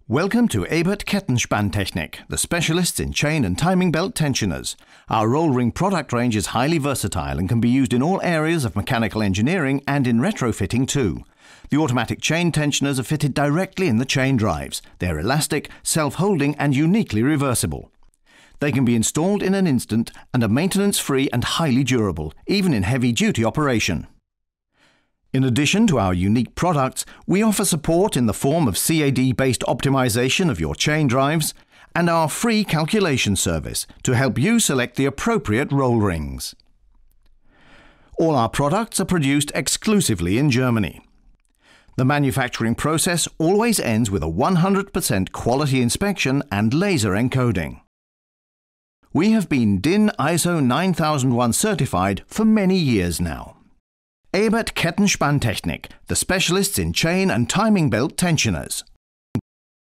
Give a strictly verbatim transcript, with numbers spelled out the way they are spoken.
Welcome to EBERT Kettenspanntechnik, the specialists in chain and timing belt tensioners. Our roll ring product range is highly versatile and can be used in all areas of mechanical engineering and in retrofitting too. The automatic chain tensioners are fitted directly in the chain drives. They're elastic, self-holding and uniquely reversible. They can be installed in an instant and are maintenance-free and highly durable, even in heavy-duty operation. In addition to our unique products, we offer support in the form of C A D-based optimisation of your chain drives and our free calculation service to help you select the appropriate roll rings. All our products are produced exclusively in Germany. The manufacturing process always ends with a one hundred percent quality inspection and laser encoding. We have been D I N I S O nine thousand one certified for many years now. EBERT Kettenspanntechnik, the specialists in chain and timing belt tensioners.